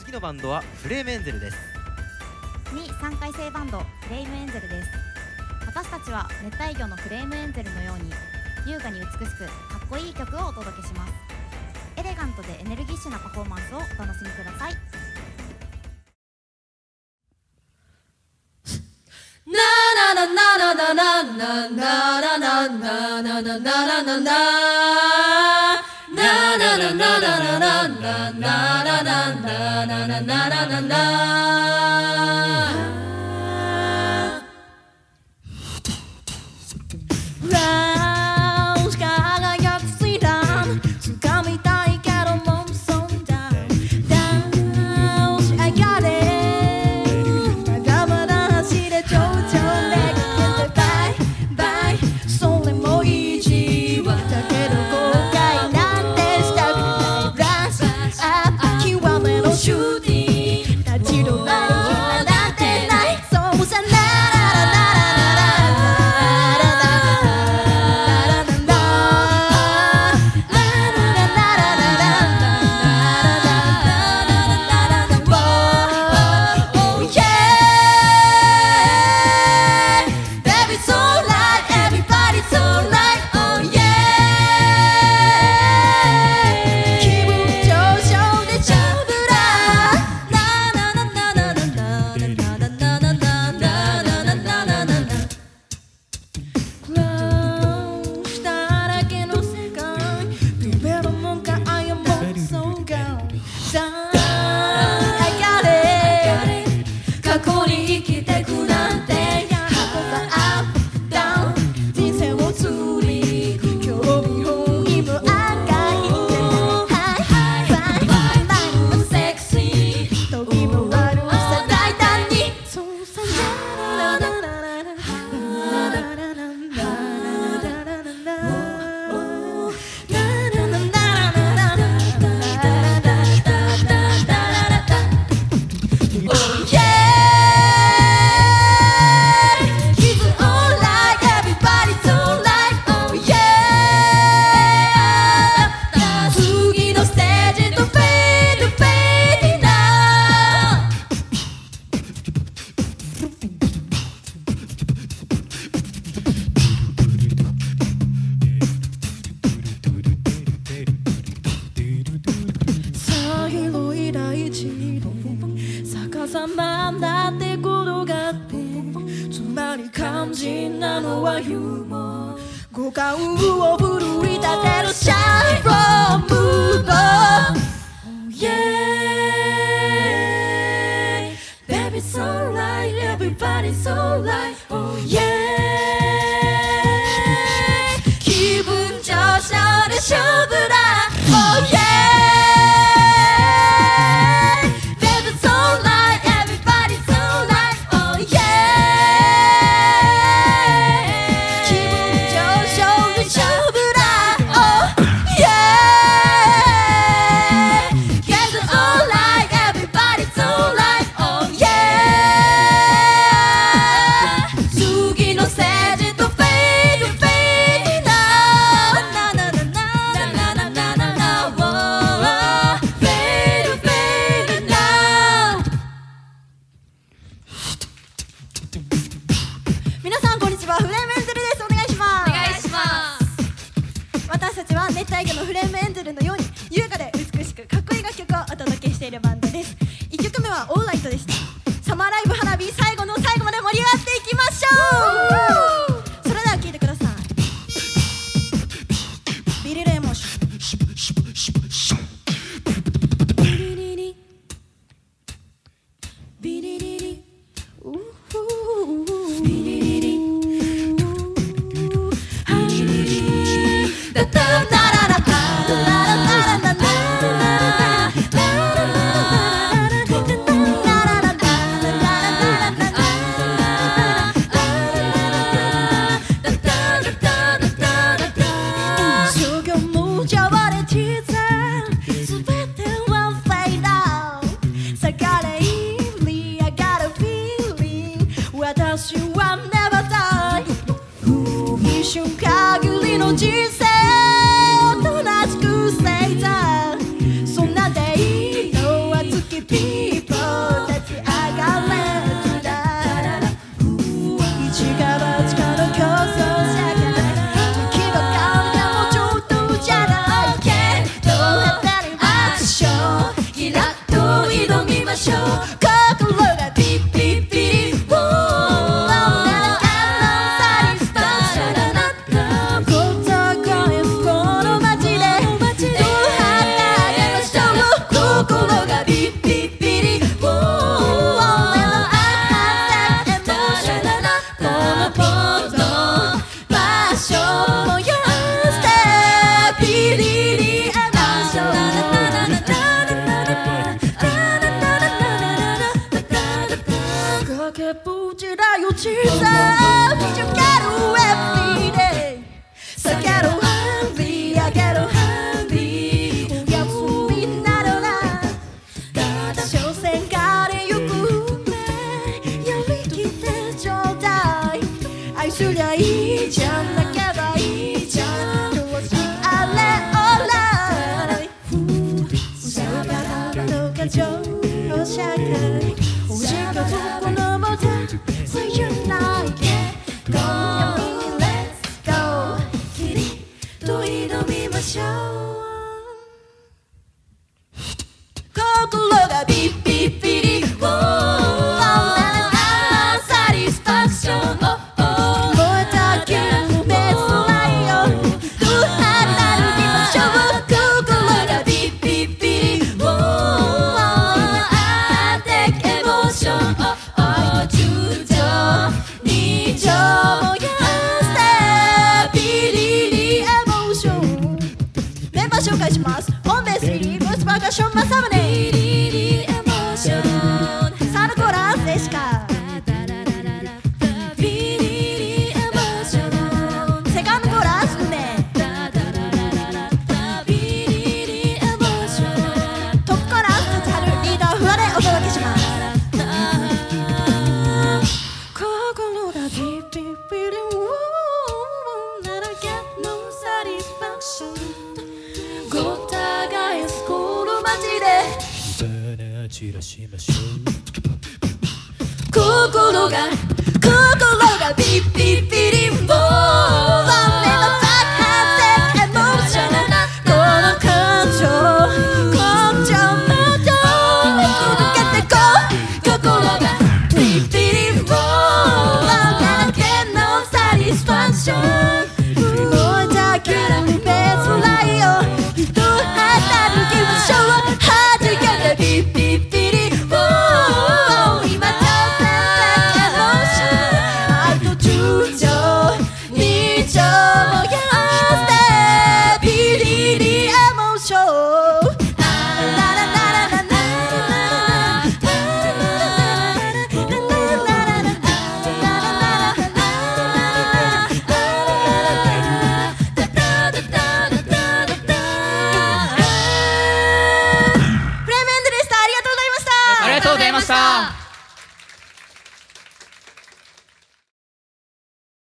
次のバンドはフレームエンゼルです。 2、3回生バンドフレームエンゼルです。私たちは熱帯魚のフレームエンゼルのように優雅に美しくかっこいい曲をお届けします。エレガントでエネルギッシュなパフォーマンスをお楽しみください。 しょう心がピッピッピリウォーChoose up, you gotta every day. So get hungry, I get hungry. 休みなどな。ただ所詮がれゆくね。やりきってちょうだい。愛すりゃいいじゃん、泣けばいいじゃん。どうしあれ alright。さばらの過剰の社会。おじがこのもた。心がビッビッビリウォーサティスファクション燃えた気分別ないよどうなるみましょう心がビッビッビリウォーテックエモーション10兆2兆燃やしてビリリエモーションメンバー紹介しますホンベースビリブースパーカッションマサムネサルコランセシカセカンドコーラス梅トップコーラスツハルリーダーフワでお届けします心がビッビッビリウォー Never get no satisfaction ごたがえスコールマジで散らしましょう心がビッビッビリンボー